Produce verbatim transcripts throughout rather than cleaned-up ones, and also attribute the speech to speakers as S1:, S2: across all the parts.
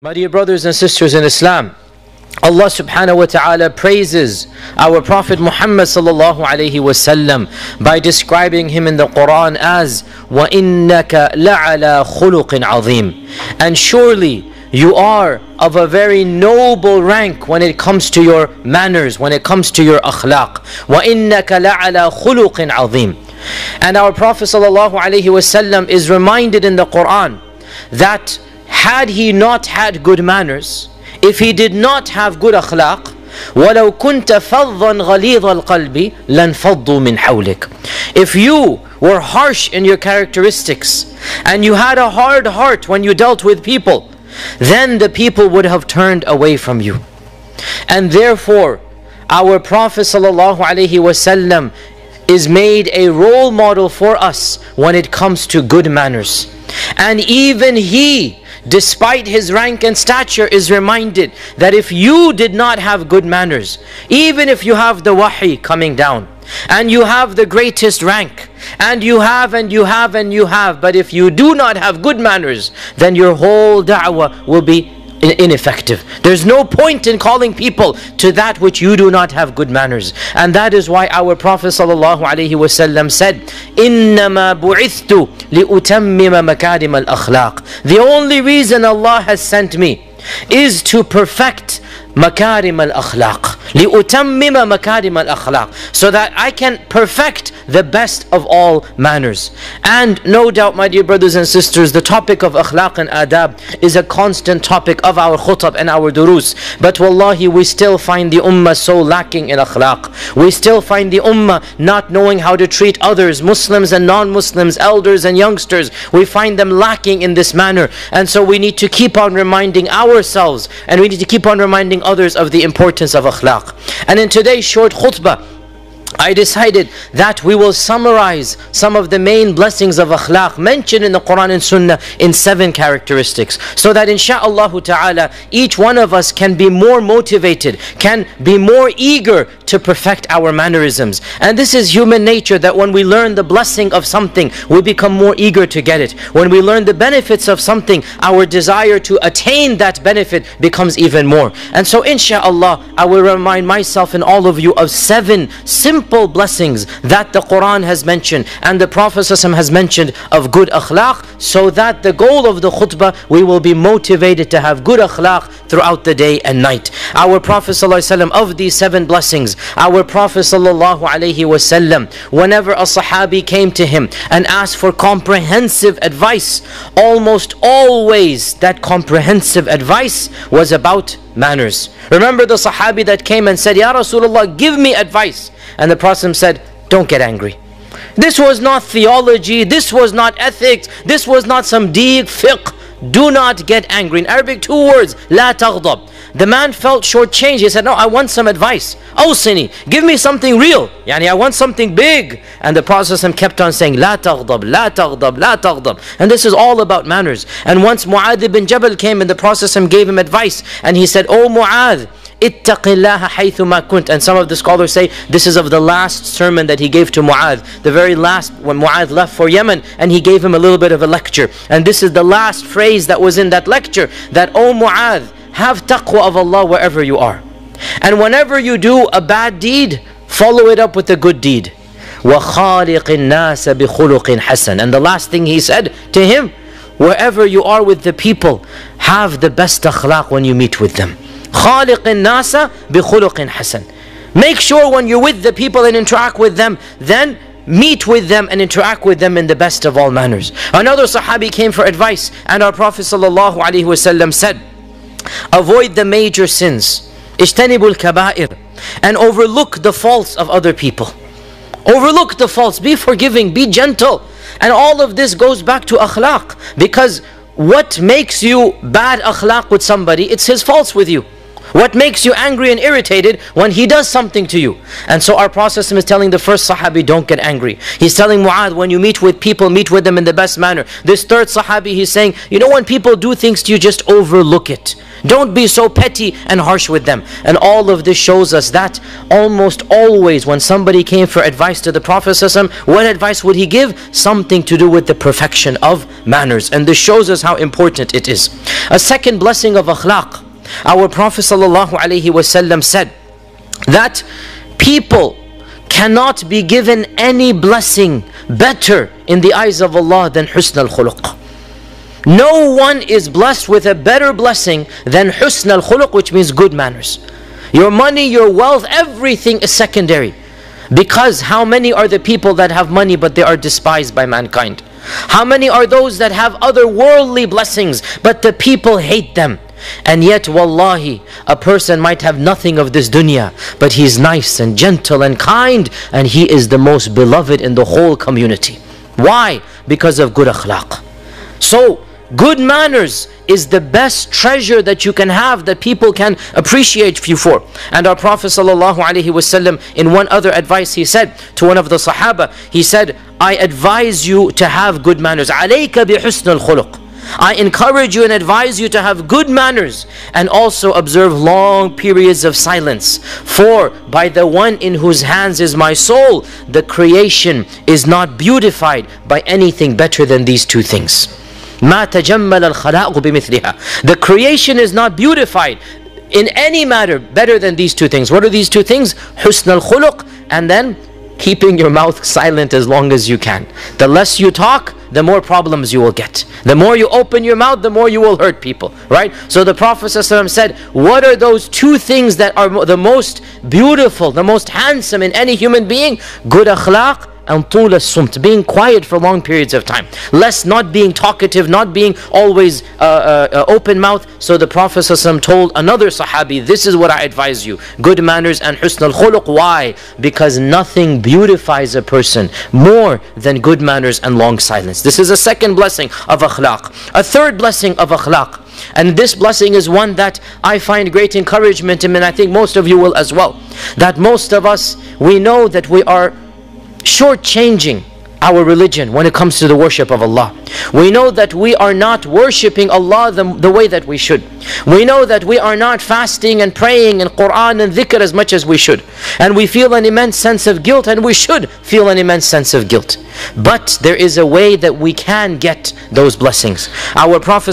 S1: My dear brothers and sisters in Islam, Allah subhanahu wa ta'ala praises our Prophet Muhammad sallallahu alayhi wasallam by describing him in the Quran as وَإِنَّكَ لَعَلَى خُلُقٍ عَظِيمٍ. And surely you are of a very noble rank when it comes to your manners, when it comes to your akhlaq. وَإِنَّكَ لَعَلَى خُلُقٍ عَظِيمٍ. And our Prophet sallallahu alayhi wasallam is reminded in the Quran that had he not had good manners, if he did not have good akhlaq, وَلَوْ كُنْتَ فَظًّا غَلِيظَ الْقَلْبِ لَنْفَضُّوا مِنْ حَوْلِكَ. If you were harsh in your characteristics and you had a hard heart when you dealt with people, then the people would have turned away from you. And therefore, our Prophet sallallahu alaihi wasallam is made a role model for us when it comes to good manners. And even he, despite his rank and stature, is reminded that if you did not have good manners, even if you have the wahi coming down, and you have the greatest rank, and you have and you have and you have, but if you do not have good manners, then your whole da'wah will be ineffective. There's no point in calling people to that which you do not have good manners. And that is why our Prophet sallallahu alaihi wasallam said, إِنَّمَا بُعِثْتُ لِأُتَمِّمَ مَكَارِمَ الْأَخْلَاقِ. The only reason Allah has sent me is to perfect مكارم الأخلاق. لأتمم مكارم الأخلاق. So that I can perfect the best of all manners. And no doubt, my dear brothers and sisters, the topic of akhlaq and adab is a constant topic of our khutab and our durus. But wallahi, we still find the ummah so lacking in akhlaq. We still find the ummah not knowing how to treat others, Muslims and non-Muslims, elders and youngsters. We find them lacking in this manner. And so we need to keep on reminding ourselves, and we need to keep on reminding others of the importance of akhlaq. And in today's short khutbah, I decided that we will summarize some of the main blessings of akhlaq mentioned in the Quran and Sunnah in seven characteristics, so that insha'Allah ta'ala each one of us can be more motivated, can be more eager to perfect our mannerisms. And this is human nature, that when we learn the blessing of something, we become more eager to get it. When we learn the benefits of something, our desire to attain that benefit becomes even more. And so insha'Allah, I will remind myself and all of you of seven simple Simple blessings that the Quran has mentioned and the Prophet ﷺ has mentioned of good akhlaq, so that the goal of the khutbah, we will be motivated to have good akhlaq throughout the day and night. Our Prophet ﷺ, of these seven blessings, our Prophet ﷺ, whenever a sahabi came to him and asked for comprehensive advice, almost always that comprehensive advice was about manners. Remember the sahabi that came and said, Ya Rasulullah, give me advice. And the Prophet said, don't get angry. This was not theology, this was not ethics, this was not some deep fiqh. Do not get angry. In Arabic, two words, la taghdab. The man felt shortchanged. He said, no, I want some advice. Awsini, give me something real. Yani, I want something big. And the Prophet kept on saying, la taghdab, la taghdab, la taghdab. And this is all about manners. And once Mu'adh ibn Jabal came and the Prophet gave him advice, and he said, oh Mu'adh, ittaqi Allaha haythuma kunt. And some of the scholars say this is of the last sermon that he gave to Mu'adh, the very last, when Mu'adh left for Yemen, and he gave him a little bit of a lecture. And this is the last phrase that was in that lecture, that oh Mu'adh, have taqwa of Allah wherever you are. And whenever you do a bad deed, follow it up with a good deed. وَخَالِقِ النَّاسَ بِخُلُقٍ حَسَنٍ. And the last thing he said to him, wherever you are with the people, have the best akhlaq when you meet with them. خَالِقِ النَّاسَ بِخُلُقٍ حَسَنٍ. Make sure when you're with the people and interact with them, then meet with them and interact with them in the best of all manners. Another sahabi came for advice, and our Prophet sallallahu alaihi wasallam said, avoid the major sins, اجتنبوا الكبائر, and overlook the faults of other people. Overlook the faults, be forgiving, be gentle. And all of this goes back to akhlaq, because what makes you bad akhlaq with somebody, it's his faults with you. What makes you angry and irritated when he does something to you? And so our Prophet is telling the first sahabi, don't get angry. He's telling Mu'adh, when you meet with people, meet with them in the best manner. This third sahabi, he's saying, you know, when people do things to you, just overlook it. Don't be so petty and harsh with them. And all of this shows us that almost always when somebody came for advice to the Prophet ﷺ, what advice would he give? Something to do with the perfection of manners. And this shows us how important it is. A second blessing of akhlaq. Our Prophet ﷺ said that people cannot be given any blessing better in the eyes of Allah than husn al-khuluq. No one is blessed with a better blessing than husn al-khuluq, which means good manners. Your money, your wealth, everything is secondary. Because how many are the people that have money but they are despised by mankind? How many are those that have other worldly blessings but the people hate them? And yet, wallahi, a person might have nothing of this dunya, but he's nice and gentle and kind, and he is the most beloved in the whole community. Why? Because of good akhlaq. So, good manners is the best treasure that you can have, that people can appreciate you for. And our Prophet ﷺ, in one other advice, he said to one of the Sahaba, he said, I advise you to have good manners. عَلَيْكَ بِحُسْنِ الْخُلُقِ. I encourage you and advise you to have good manners, and also observe long periods of silence. For by the one in whose hands is my soul, the creation is not beautified by anything better than these two things. مَا تَجَمَّلَ الْخَلَاقُ بِمِثْلِهَا. The creation is not beautified in any matter better than these two things. What are these two things? Husn al-khuluq, and then keeping your mouth silent as long as you can. The less you talk, the more problems you will get. The more you open your mouth, the more you will hurt people, right? So the Prophet ﷺ said, what are those two things that are the most beautiful, the most handsome in any human being? Good akhlaq and طول الصمت, being quiet for long periods of time. Less not being talkative, not being always uh, uh, uh, open mouth. So the Prophet ﷺ told another Sahabi, this is what I advise you, good manners and husn al-khuluq. Why? Because nothing beautifies a person more than good manners and long silence. This is a second blessing of akhlaq. A third blessing of akhlaq, and this blessing is one that I find great encouragement in, and I think most of you will as well. That most of us, we know that we are shortchanging our religion when it comes to the worship of Allah. We know that we are not worshipping Allah the, the way that we should. We know that we are not fasting and praying and Quran and dhikr as much as we should. And we feel an immense sense of guilt, and we should feel an immense sense of guilt. But there is a way that we can get those blessings. Our Prophet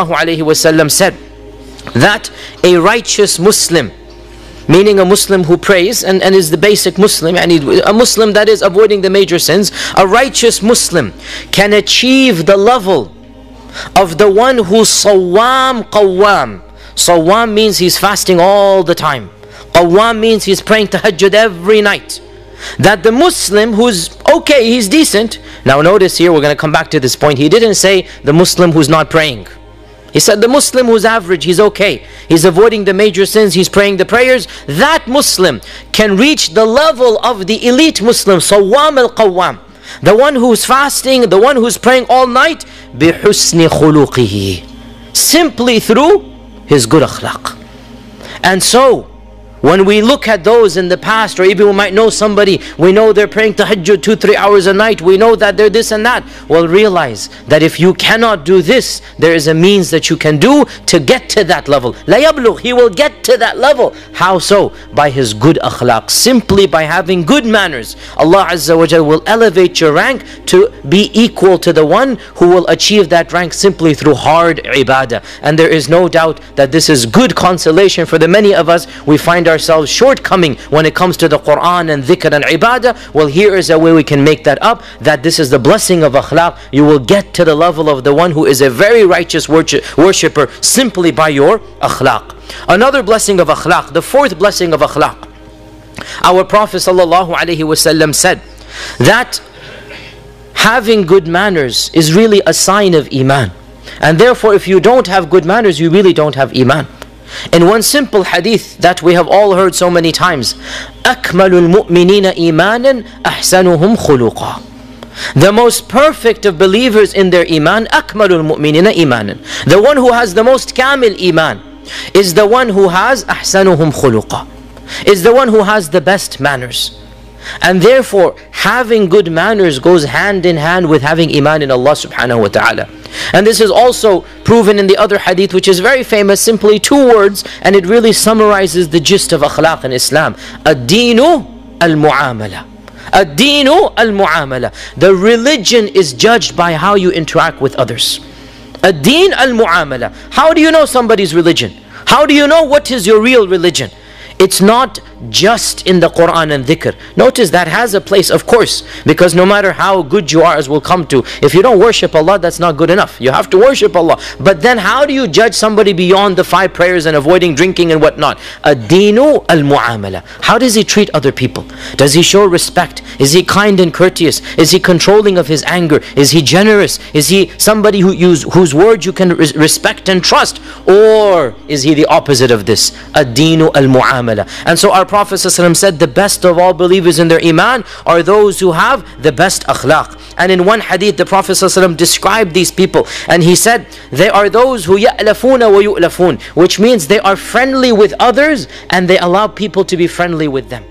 S1: ﷺ said that a righteous Muslim, meaning a Muslim who prays and, and is the basic Muslim, and a Muslim that is avoiding the major sins, a righteous Muslim can achieve the level of the one who's sawam qawwam. Sawam means he's fasting all the time. Qawwam means he's praying tahajjud every night. That the Muslim who's okay, he's decent. Now notice here, we're going to come back to this point. He didn't say the Muslim who's not praying. He said the Muslim who's average, he's okay. He's avoiding the major sins, he's praying the prayers. That Muslim can reach the level of the elite Muslim, Sawam al-Qawwam. The one who's fasting, the one who's praying all night, بِحُسْنِ خُلُقِهِ. Simply through his good akhlaq. And so, when we look at those in the past, or even we might know somebody, we know they're praying tahajjud two, three hours a night, we know that they're this and that. Well, realize that if you cannot do this, there is a means that you can do to get to that level. La yablugh, he will get to that level. How so? By his good akhlaq. Simply by having good manners. Allah Azza wa Jal will elevate your rank to be equal to the one who will achieve that rank simply through hard ibadah. And there is no doubt that this is good consolation for the many of us. We find ourselves shortcoming when it comes to the Quran and dhikr and ibadah. Well, here is a way we can make that up, that this is the blessing of akhlaq. You will get to the level of the one who is a very righteous worshipper simply by your akhlaq. Another blessing of akhlaq, the fourth blessing of akhlaq. Our Prophet ﷺ said that having good manners is really a sign of iman. And therefore, if you don't have good manners, you really don't have iman. In one simple hadith that we have all heard so many times, أَكْمَلُ الْمُؤْمِنِينَ إِيمَانًا أَحْسَنُهُمْ خُلُقًا. The most perfect of believers in their iman, أَكْمَلُ الْمُؤْمِنِينَ إِيمَانًا. The one who has the most kamil iman is the one who has أَحْسَنُهُمْ خُلُقًا, is the one who has the best manners. And therefore, having good manners goes hand in hand with having iman in Allah subhanahu wa ta'ala. And this is also proven in the other hadith, which is very famous, simply two words, and it really summarizes the gist of akhlaq in Islam. Ad-deenu al-mu'amala. Ad-deenu al-mu'amala. The religion is judged by how you interact with others. Ad-deen al-mu'amala. How do you know somebody's religion? How do you know what is your real religion? It's not just in the Quran and dhikr. Notice that has a place, of course, because no matter how good you are, as we'll come to, if you don't worship Allah, that's not good enough. You have to worship Allah. But then how do you judge somebody beyond the five prayers and avoiding drinking and whatnot? Ad-deenu al-mu'amala. How does he treat other people? Does he show respect? Is he kind and courteous? Is he controlling of his anger? Is he generous? Is he somebody who use, whose word you can res respect and trust? Or is he the opposite of this? Ad-deenu al-mu'amala. And so our Prophet ﷺ said the best of all believers in their iman are those who have the best akhlaq. And in one hadith the Prophet ﷺ described these people, and he said they are those who ya'lafuna wa yu'lafun, which means they are friendly with others and they allow people to be friendly with them.